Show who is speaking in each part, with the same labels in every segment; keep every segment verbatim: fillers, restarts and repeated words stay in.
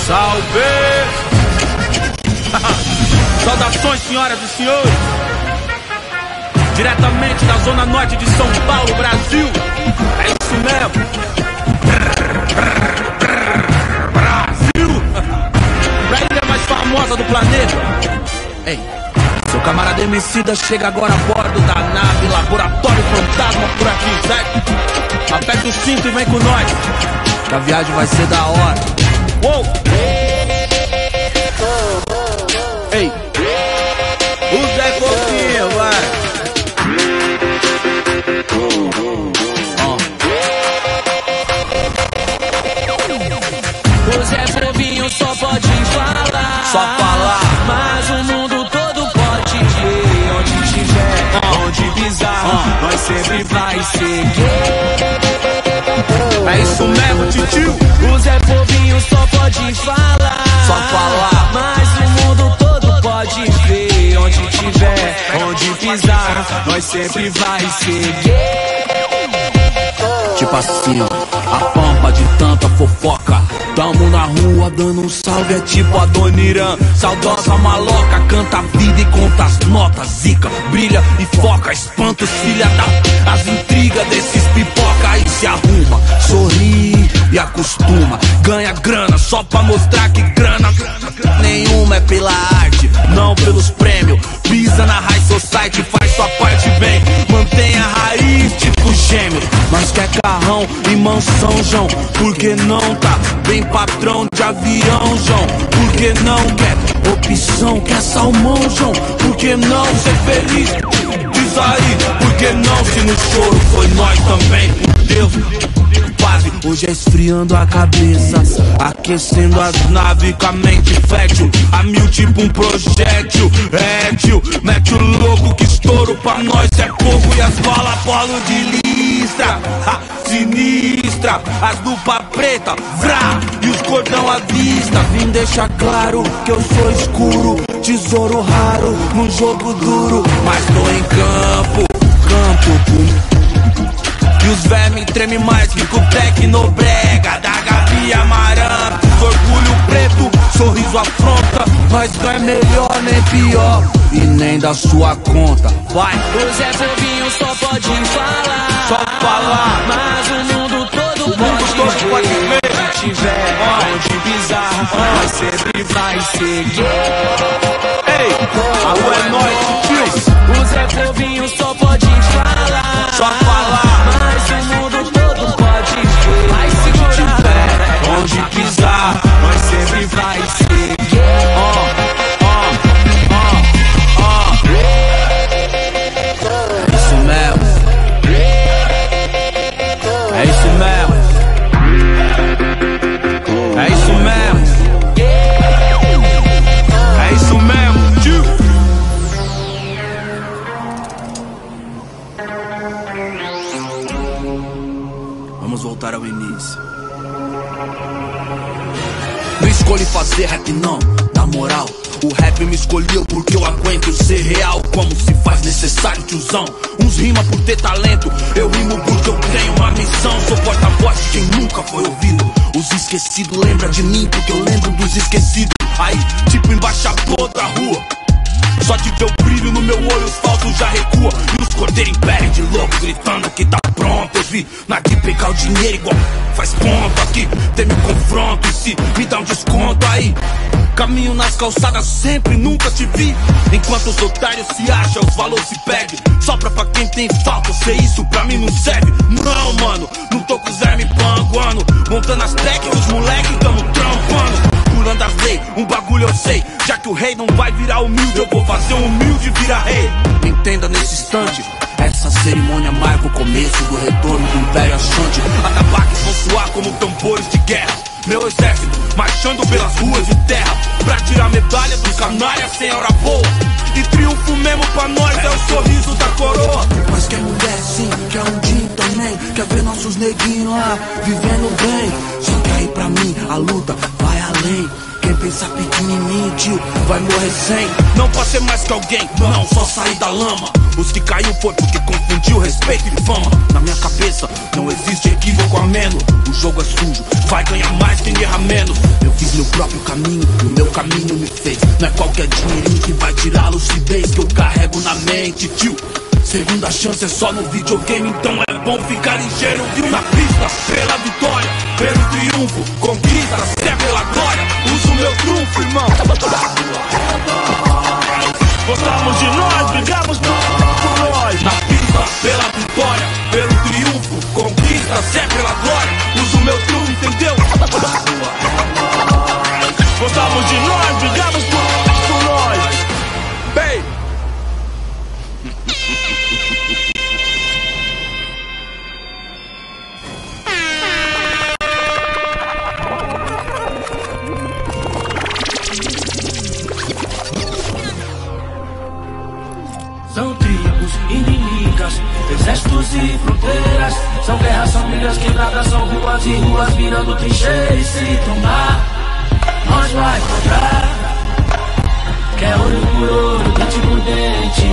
Speaker 1: Salve! Saudações, senhoras e senhores! Diretamente da zona norte de São Paulo, Brasil! É isso mesmo! Brasil! A ilha mais famosa do planeta! Ei! Seu camarada Emicida chega agora a bordo da nave Laboratório Fantasma por aqui, certo? Aperta o cinto e vem com nós, que a viagem vai ser da hora. Uou! Ei! O Zé Fofinho, vai!
Speaker 2: O Zé Fofinho só pode falar,
Speaker 1: só falar,
Speaker 2: mas o mundo todo pode ver. Onde tiver, uh. onde pisar, uh. nós sempre vai seguir.
Speaker 1: É isso mesmo, titio.
Speaker 2: O Zé Fofinho só pode falar,
Speaker 1: só falar,
Speaker 2: mas o mundo todo pode ver. Onde tiver, onde pisar, nós sempre vai seguir.
Speaker 1: Tipo assim, ó, a pampa de tanta fofoca. Tamo na rua dando um salve, é tipo a Dona Irã. Saudosa maloca, canta a vida e conta as notas. Zica, brilha e foca, espanta os filha da... As intrigas desses pipoca, aí se arruma, sorri e acostuma. Ganha grana só pra mostrar que grana nenhuma é pela arte, não pelos prêmios. Pisa na high society, faz sua parte bem. Mantenha a raiz tipo gêmeo. Mas quer carrão e mansão, João? Por que não tá bem patrão de avião, João? Por que não quer opção, quer salmão, João? Por que não ser feliz? Diz aí, por que não se no choro foi nós também? Por Deus, quase hoje é esfriando a cabeça, aquecendo as naves com a mente fértil. A mil tipo um projétil, é tio, mete o louco que estouro pra nós é pouco. E as balas polo de listra, ha, sinistra, as dupa preta, vrá, e os cordão à vista. Vim deixar claro que eu sou escuro, tesouro raro num jogo duro, mas tô em campo, campo. E os vermes treme mais que com tecnobrega da Gabi Amaranto. Orgulho preto, sorriso afronta, nós não é melhor nem pior e nem da sua conta. Vai!
Speaker 2: O Zé Fofinho só pode falar,
Speaker 1: só falar,
Speaker 2: mas o mundo todo
Speaker 1: o mundo
Speaker 2: pode,
Speaker 1: todo
Speaker 2: ver.
Speaker 1: pode ver.
Speaker 2: Onde tiver,
Speaker 1: oh.
Speaker 2: onde pisar, oh. nós sempre vai seguir.
Speaker 1: Ei, alô é nóis, tio.
Speaker 2: O Zé Fofinho só pode falar,
Speaker 1: só falar,
Speaker 2: mas o mundo todo pode ver. Vai segurar,
Speaker 1: onde pisar,
Speaker 2: nós sempre vai seguir.
Speaker 1: Oh. É isso mesmo. É isso mesmo. É isso mesmo, tio. Vamos voltar ao início. Não escolhi fazer rap não, na moral. O rap me escolheu porque eu aguento ser real. Como se faz necessário, tiozão. Uns rima por ter talento, eu rimo porque eu tenho uma missão. Sou porta-voz de quem nunca foi ouvido. Os esquecidos lembram de mim porque eu lembro dos esquecidos. Aí, tipo embaixador da rua, só de ver o brilho no meu olho, os falsos já recua. E os cordeiros impérem de louco, gritando que tá pronto. Eu vi na de pegar o dinheiro igual faz ponto aqui. Tem um confronto e se me dá um desconto aí. Caminho nas calçadas sempre, nunca te vi. Enquanto os otários se acham, os valores se perdem. Sobra pra quem tem falta, sei isso pra mim não serve. Não, mano, não tô com o Zé me panguando. Montando as técnicas, os moleques tamo trampando. Pulando as leis, um bagulho eu sei. Já que o rei não vai virar humilde, eu vou fazer um humilde virar rei. Entenda nesse instante, essa cerimônia marca o começo do retorno do Império Achante. Atabaques vão soar como tambores de guerra. Meu exército marchando pelas ruas de terra pra tirar medalha dos canalhas sem hora boa. E triunfo mesmo pra nós é o sorriso da coroa. Mas quer mulher sim, quer um dia também. Quer ver nossos neguinhos lá vivendo bem. Só que aí pra mim a luta vai além. Quem pensa pequenininho, tio, vai morrer sem. Não pode ser mais que alguém, não, só sair da lama. Os que caiu foi porque confundiu respeito e fama. Na minha cabeça não existe equívoco a menos. O jogo é sujo, vai ganhar mais quem erra menos. Eu fiz meu próprio caminho e o meu caminho me fez. Não é qualquer dinheirinho que vai tirar a lucidez que eu carrego na mente, tio. Segunda chance é só no videogame, então é bom ficar ligeiro, viu? Na pista, pela vitória, pelo triunfo, conquista, se é pela glória, uso meu trunfo, irmão. Gostamos de nós, brigamos por nós. Na pista, pela vitória, pelo triunfo, conquista, se é pela glória, uso meu trunfo, entendeu? Gostamos de nós, brigamos por, por nós. Bem.
Speaker 2: São tribos inimigas, exércitos e fronteiras. São guerras, são brigas quebradas, são ruas e ruas virando trincheira. E se tomar, nós vai cobrar. Quer olho por olho, dente por dente.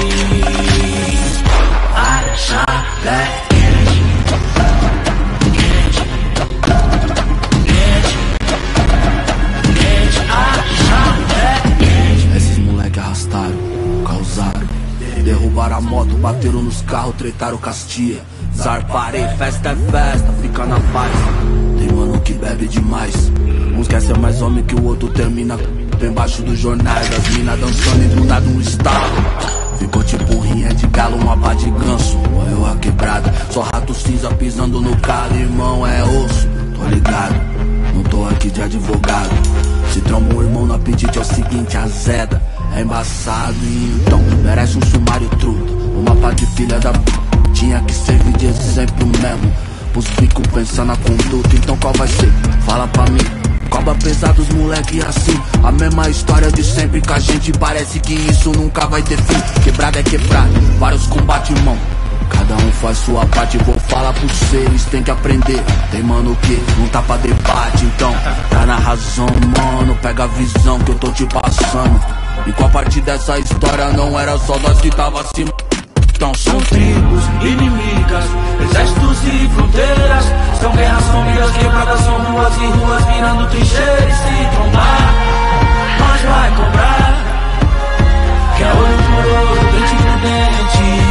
Speaker 2: A chave é quente, quente, quente, quente. A chave é quente.
Speaker 1: Esses moleque arrastaram, causaram, derrubaram a moto, bateram nos carros, tretaram Castia. Zarparei, festa é festa, fica na paz. Tem mano que bebe demais. Uns quer ser mais homem que o outro termina embaixo dos jornais. As minas dançando e do nada um estalo. Ficou tipo rinha de galo, uma pá de ganso. Eu a quebrada, só rato cinza pisando no calo. Irmão é osso, tô ligado, não tô aqui de advogado. Se tromba um irmão no apetite é o seguinte, azeda. É embaçado e então merece um sumário truto. Uma pá de filha da p... tinha que servir de exemplo mesmo pros bicos pensando na conduta. Então qual vai ser? Fala pra mim. Cobra pesado os moleque assim. A mesma história de sempre com a gente. Parece que isso nunca vai ter fim. Quebrada é quebrada, vários combates, irmão. Cada um faz sua parte, vou falar por vocês, tem que aprender. Tem mano que não tá pra debate, então tá na razão, mano. Pega a visão que eu tô te passando. E qual parte dessa história não era só nós que tava acima? Então
Speaker 2: são tribos inimigas, exércitos e fronteiras. São guerras, são brigas quebradas, são ruas e ruas virando trincheira. E se tombar, nós vai cobrar. Quer olho por olho, dente por dente.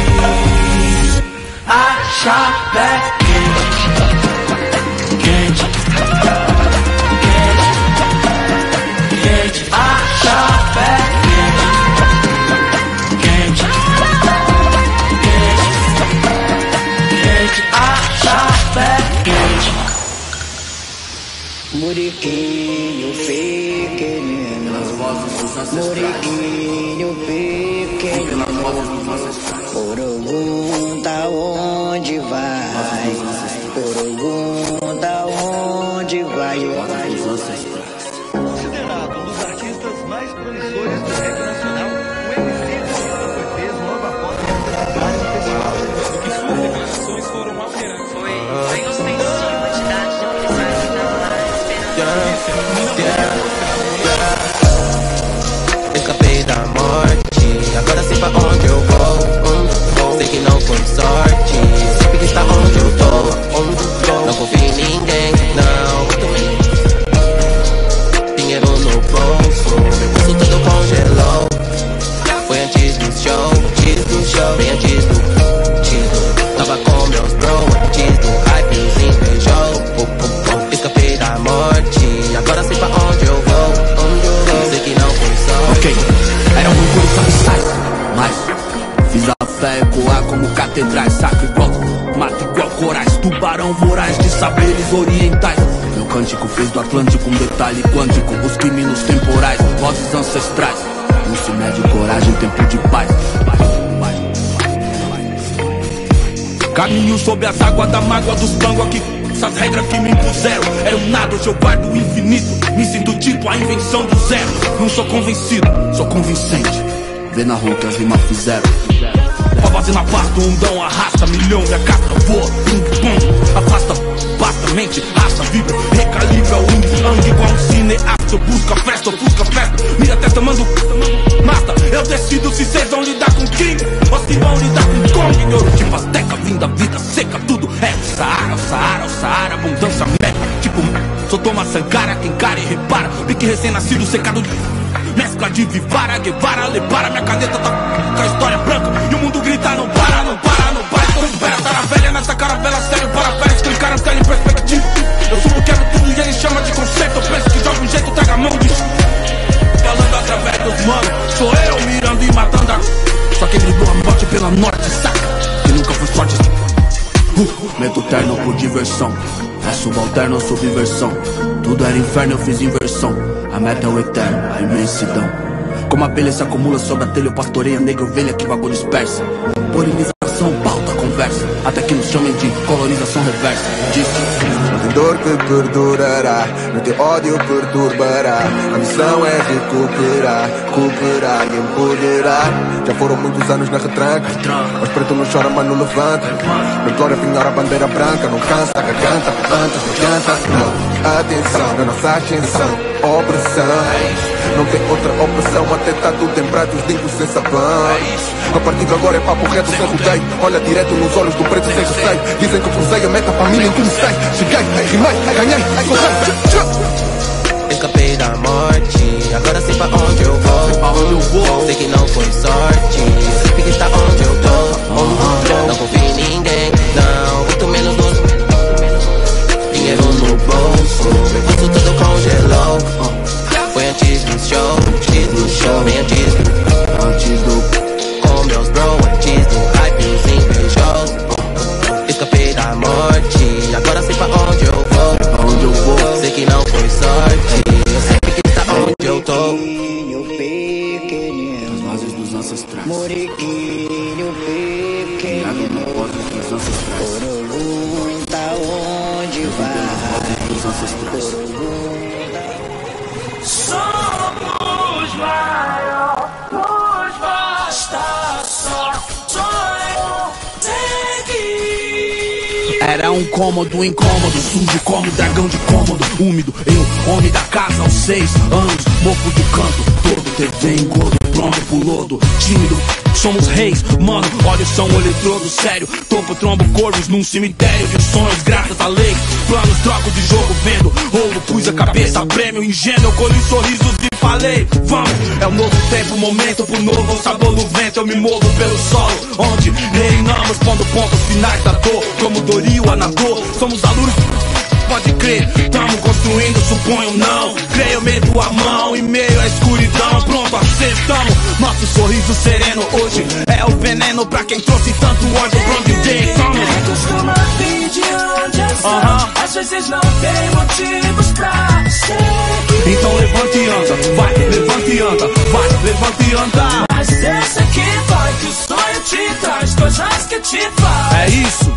Speaker 2: A chave é quente, quente, quente, quente. A chave é quente, quente, quente. A chave é quente.
Speaker 3: Muriquinho pequenino, Muriquinho pequenino, Orogum da onde vai? Orogum da onde vai?
Speaker 4: Considerado um dos artistas mais promissores do rap nacional, o M C foi preso logo após participar do festival.
Speaker 5: E suas declarações foram alterantes.
Speaker 6: Foi, foi ostensivo, quantidade de policiais que estavam lá esperando.
Speaker 7: Escapei da morte, agora sei pra onde eu vou. Hum, sei que não foi sorte, sempre que está onde eu tô. Hum, não confio em ninguém, não. Dinheiro no bolso, meu bolso tudo congelou. Foi antes do show, antes do show, bem antes do título. Tava com meus bro, antes do hype os invejou. Oh, oh, oh. Escapei da morte, agora sei pra onde eu vou. Onde eu vou, sei que não foi sorte.
Speaker 1: Ok, era um orgulho sabe, mas fiz a fé ecoar como catedrais. Saco igual, mato igual corais. Tubarão voraz de saberes orientais. Meu cântico fez do Atlântico um detalhe quântico. Os criminosos temporais, vozes ancestrais. Não se mede coragem, tempo de paz. Caminho sob as águas da mágoa dos bangos aqui. Essas regras que me impuseram. É um nada, hoje eu guardo o infinito. Me sinto tipo a invenção do zero. Não sou convencido, sou convincente. Vê na rua que as rimas fizeram. A base na pasta, um dão arrasta. Milhão e a casca voa, pum, pum. Afasta, basta, mente, raça, vibra. Recalibra o yin, yang igual um cineasta. festa, eu busco a festa, eu busco a festa. Minha testa manda mata. Eu decido se cês vão lidar com King ou se vão lidar com Kong. Ouro tipo Azteca, vindo a vida seca, tudo é o Saara, o Saara, o Saara, abundância média. Tipo, sou Thomas Sankara, quem cara e repara. Pique recém-nascido, secado de mescla de Vivara, Guevara, Lepara. Minha caneta tá com a história branca e o mundo grita, não para, não para, não para. Então espera, tá na velha, nessa caravela, sério, para férias, explicaram que em perspectiva. Eu subo, quebro tudo e ele chama de conceito. Eu penso que joga um jeito, traga a mão de falando através dos manos. Sou eu mirando e matando a... Só quem driblou a morte pela norte, saca? Que nunca foi sorte. uh, Meto terno por diversão. É subalterno ou subversão. Tudo era inferno, eu fiz inversão. A meta é o eterno, a imensidão. Como a abelha se acumula sobre a telha, eu pastoreio a negra ovelha que vagou dispersa. Polinização, pauta, conversa. Até que nos chamem de colonização reversa. Disse:
Speaker 8: não tem dor que perdurará, não tem ódio perturbará. A missão é recuperar, cooperar e empoderar. Já foram muitos anos na retranca, mas preto não chora, mas não levanta. Na glória pinhar a bandeira branca, não cansa, a garganta, levanta, não adianta. Não, atenção, na nossa ascensão, opressão. Não tem outra opção, até tá tudo em pratos de sem sabão. A partir de agora é papo reto, sem rodeio. Olha direto nos olhos do preto sem receio. Dizem que eu cruzei a meta para mim, nem comecei. Cheguei, rimei, ganhei, correi.
Speaker 7: Escapei da morte, agora sei pra onde eu vou. Sei que não foi sorte, eu sei que está onde eu tô. Não confio em ninguém, não, muito menos nos. Dinheiro no bolso, meu bolso tudo congelou. Foi antes do show, antes do show, bem antes do, antes do, com meus bro, antes do hype, os invejosos. Escapei da morte, agora sei pra onde eu vou, pra onde eu vou. Sei que não foi sorte, eu sei que está onde eu tô.
Speaker 3: Pequenino,
Speaker 1: as bases dos ancestrais.
Speaker 3: Moriquinho pequenino,
Speaker 1: dos ancestrais.
Speaker 3: pergunta onde vai.
Speaker 1: Dos ancestrais.
Speaker 2: Somos maior, nos basta só sonho, seguir.
Speaker 1: Era um cômodo incômodo, sujo como dragão de cômodo, úmido. Eu, homem da casa aos seis anos, mofo do canto, todo T V engodo, pronto pro lodo, tímido. Somos reis, mano, olhos são o eletrodo sério. Topo, trombo, corvos num cemitério de sonhos, graças à lei. Planos, troco de jogo, vendo ouro, pus a cabeça, prêmio ingênuo. Eu colhi sorrisos e falei, vamos. É o novo tempo, momento pro novo sabor no vento. Eu me movo pelo solo, onde reinamos, pondo pontos finais da dor. Como Doril, Anador, somos alunos. Pode crer, tamo construindo, suponho não. Creio, meto a mão em meio à escuridão. Pronto, acertamos, nosso sorriso sereno hoje é o veneno pra quem trouxe tanto ódio pra onde vem.
Speaker 2: Quem costuma vir de onde eu sou,
Speaker 1: uh-huh.
Speaker 2: às vezes não tem motivos pra seguir.
Speaker 1: Então levante e anda, vai, levante e anda, vai, levante e anda.
Speaker 2: Mas essa que vai, que o sonho te traz coisas que te faz.
Speaker 1: É isso.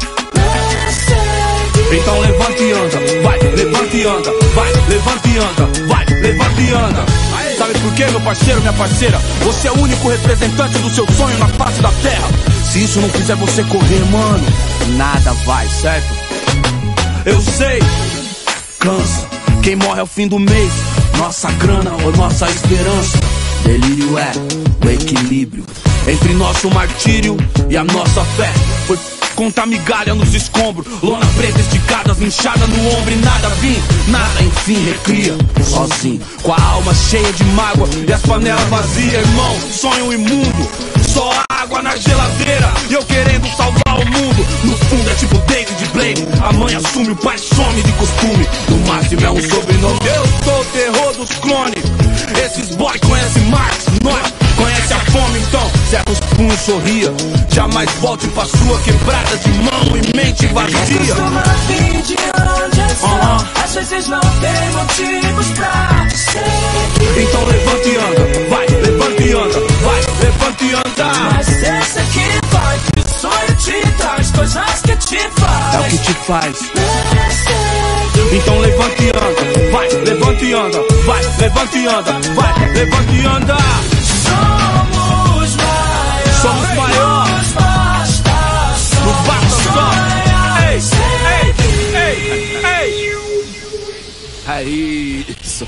Speaker 1: Então levante e anda, vai, levante e anda, vai, levante e anda, vai, levante e anda. Sabe por quê, meu parceiro, minha parceira? Você é o único representante do seu sonho na face da terra. Se isso não fizer você correr, mano, nada vai, certo? Eu sei, cansa, quem morre é o fim do mês. Nossa grana ou nossa esperança. Delírio é o equilíbrio entre nosso martírio e a nossa fé. Foi conta migalha nos escombros, lona preta esticada, inchada no ombro e nada vim, nada enfim recria, sozinho, com a alma cheia de mágoa e as panelas vazias, irmão, sonho imundo, só água na geladeira, e eu querendo salvar o mundo, no fundo é tipo David Blaine, a mãe assume, o pai some de costume, no máximo é um sobrenome, eu sou o terror dos clones, esses boy conhecem Marx, nós conhece a fome, então cerra os punhos, sorria. Jamais volte pra sua quebrada de mão e mente vazia.
Speaker 2: Costuma vir de onde eu sou,
Speaker 1: uh-huh.
Speaker 2: às vezes não tem motivos pra seguir.
Speaker 1: Então levante e anda, vai, levante e anda, vai, levante e anda.
Speaker 2: Mas essa que vai, que o sonho te traz coisas que te faz.
Speaker 1: É o que te faz. Então levante e anda, vai, levante e anda, vai, levante e anda, vai, levante e anda.
Speaker 2: Somos maiores,
Speaker 1: somos maiores,
Speaker 2: nos basta só,
Speaker 1: nos basta só. Ei, ei, ei, ei. É isso. isso.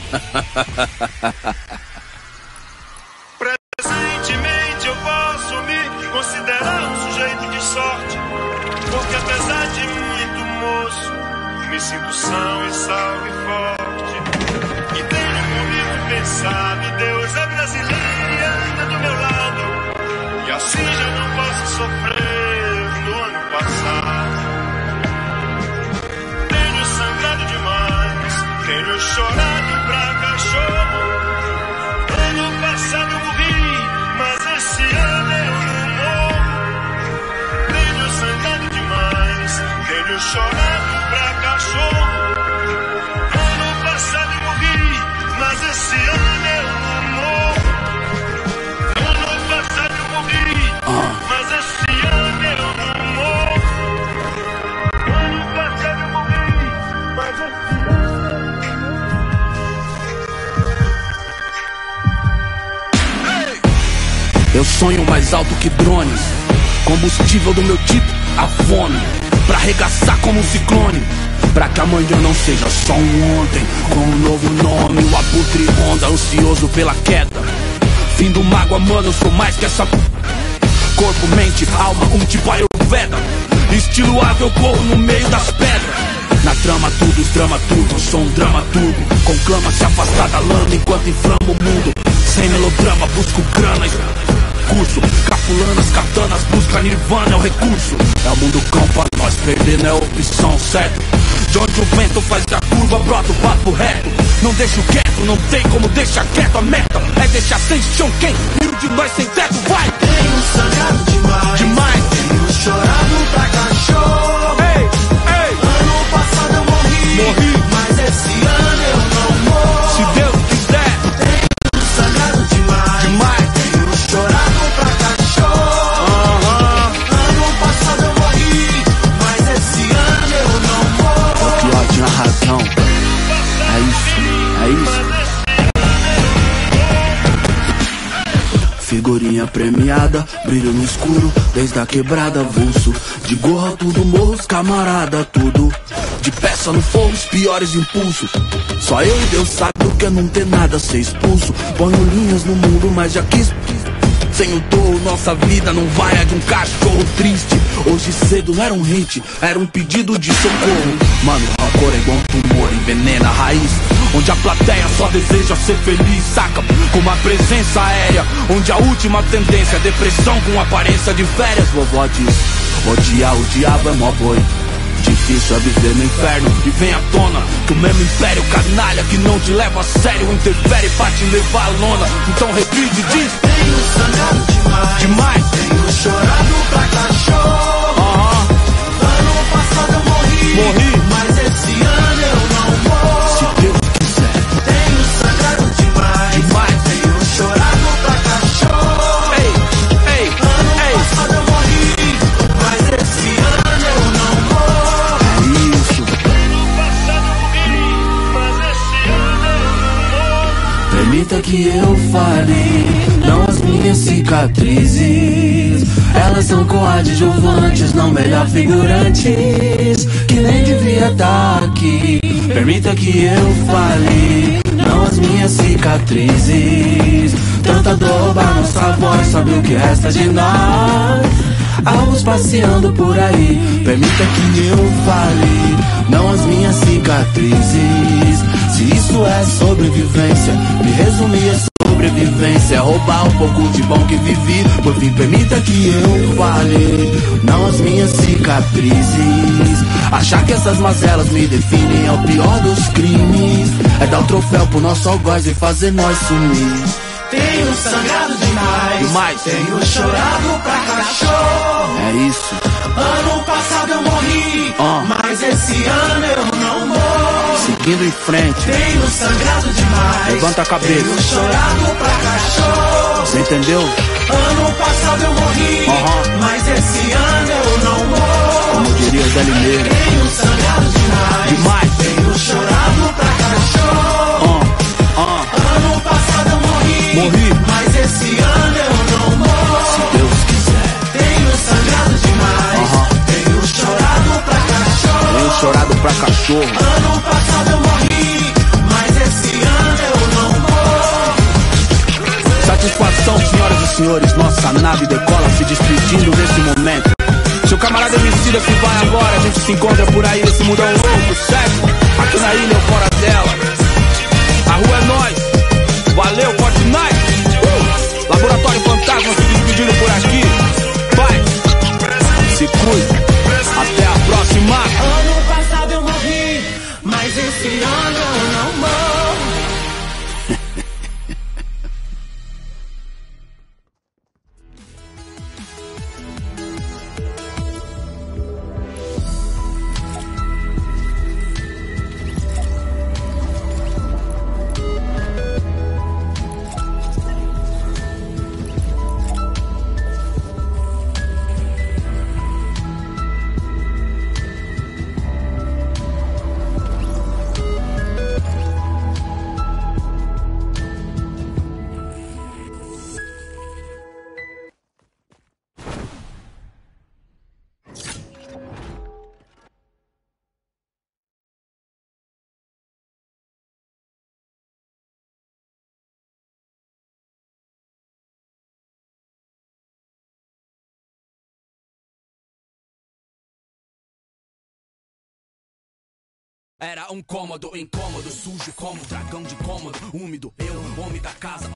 Speaker 9: Presentemente eu posso me considerar um sujeito de sorte, porque apesar de muito moço, me sinto são e salvo e forte. E tenho comigo pensado, Deus é brasileiro e anda do meu lado, e assim já não posso sofrer no ano passado. Tenho sangrado demais, tenho chorado pra cachorro. Ano passado eu morri, mas esse ano eu não morro. Tenho sangrado demais, tenho chorado pra cachorro. Ano passado eu morri, mas esse ano eu não morro. Ano passado eu morri, mas esse ano eu não morro. Ano passado eu morri, mas esse ano eu não morro.
Speaker 1: Eu sonho mais alto que drones, combustível do meu tipo, a fome, pra arregaçar como um ciclone, pra que amanhã não seja só um ontem, com um novo nome, o abutre onda, ansioso pela queda. Fim do mágoa, mano, eu sou mais que essa. Corpo, mente, alma, um tipo Ayurveda. Estilo ave, eu corro no meio das pedras. Na trama tudo, drama tudo, eu sou um dramaturgo. Conclama se afastar da lama enquanto inflama o mundo. Sem melodrama, busco grana, curso, capulanas, katanas, busca nirvana, é o recurso. É o mundo cão pra nós, perder não é opção, certo? De onde o vento faz a curva, brota o papo reto. Não deixo quieto, não tem como deixar quieto. A meta é deixar sem chão quem? Mil de nós sem teto, vai!
Speaker 2: Tenho sangrado demais,
Speaker 1: demais.
Speaker 2: Tenho chorado pra cachorro.
Speaker 1: Ei, ei.
Speaker 2: Ano passado eu morri,
Speaker 1: morri,
Speaker 2: mas esse ano eu não morro.
Speaker 1: Se Deus quiser.
Speaker 2: Tenho sangrado demais,
Speaker 1: demais.
Speaker 2: Tenho chorado pra cachorro.
Speaker 1: Uh-huh.
Speaker 2: Ano passado eu morri, mas esse ano eu não morro.
Speaker 1: O pior tinha razão. É isso, é isso. Figurinha premiada, brilho no escuro, desde a quebrada, avulso. De gorra tudo, morros, camarada, tudo. De peça no fogo, os piores impulsos. Só eu e Deus sabe o que é não ter nada, ser expulso. Ponho linhas no mundo, mas já quis. Sem o touro, nossa vida não vai, é de um cachorro triste. Hoje cedo não era um hit, era um pedido de socorro. Mano, rancor é igual um tumor, envenena a raiz. Onde a plateia só deseja ser feliz, saca? Com uma presença aérea, onde a última tendência é depressão com aparência de férias. Vovó diz, odiar o diabo é mó boi. Difícil é viver no inferno e vem à tona que o mesmo império canalha que não te leva a sério interfere pra te levar à lona. Então regride e diz:
Speaker 2: tenho sangrado demais,
Speaker 1: demais.
Speaker 2: Tenho chorado pra cachorro.
Speaker 1: uh-huh.
Speaker 2: Ano passado eu morri,
Speaker 1: morri,
Speaker 2: mas esse ano eu não morro.
Speaker 1: Se Deus quiser.
Speaker 2: Tenho sangrado demais,
Speaker 1: demais.
Speaker 2: Tenho chorado pra cachorro.
Speaker 1: Ei, ei,
Speaker 2: ano
Speaker 1: ei.
Speaker 2: passado eu morri, mas esse ano eu não morro.
Speaker 1: Permita que eu fale, não as minhas cicatrizes. Elas são coadjuvantes, não melhor figurantes, que nem devia estar aqui. Permita que eu fale, não as minhas cicatrizes. Tanta dor roubar nossa voz, sabe o que resta de nós? Alvos passeando por aí. Permita que eu fale, não as minhas cicatrizes. Se isso é sobrevivência, me resumir é sobrevivência. É roubar um pouco de bom que vivi. Por fim, permita que eu fale, não as minhas cicatrizes. Achar que essas mazelas me definem é o pior dos crimes. É dar o troféu pro nosso algoz e fazer nós sumir.
Speaker 2: Tenho sangrado demais,
Speaker 1: demais.
Speaker 2: Tenho chorado pra cachorro.
Speaker 1: É isso.
Speaker 2: Ano passado eu morri,
Speaker 1: uh.
Speaker 2: mas esse ano eu não morro.
Speaker 1: Seguindo em frente.
Speaker 2: Tenho sangrado demais,
Speaker 1: levanta a cabeça.
Speaker 2: Tenho chorado pra cachorro.
Speaker 1: Você entendeu?
Speaker 2: Ano passado eu morri,
Speaker 1: uh-huh.
Speaker 2: mas esse ano eu não morro.
Speaker 1: Como diria Zé Limeira.
Speaker 2: Tenho sangrado demais,
Speaker 1: demais.
Speaker 2: Tenho chorado pra cachorro.
Speaker 1: uh. Uh.
Speaker 2: Ano passado eu morri,
Speaker 1: morri,
Speaker 2: mas esse ano eu não morro.
Speaker 1: Se Deus quiser.
Speaker 2: Tenho sangrado demais,
Speaker 1: uh-huh.
Speaker 2: Tenho chorado pra cachorro.
Speaker 1: Tenho chorado pra cachorro.
Speaker 2: Ano passado eu morri, mas esse ano
Speaker 1: senhores, nossa nave decola, se despedindo desse momento. Seu camarada Emicida que vai agora, a gente se encontra por aí nesse mundão louco, certo? Aqui na ilha ou fora dela. A rua é nós. Valeu, Fortnite. Uh! Laboratório Fantasma se despedindo por aqui. Vai, se cuida. Até a próxima.
Speaker 2: Ano passado eu morri, mas esse ano eu não morro.
Speaker 1: Era um cômodo, incômodo, sujo como dragão de cômodo, úmido, eu, homem da casa,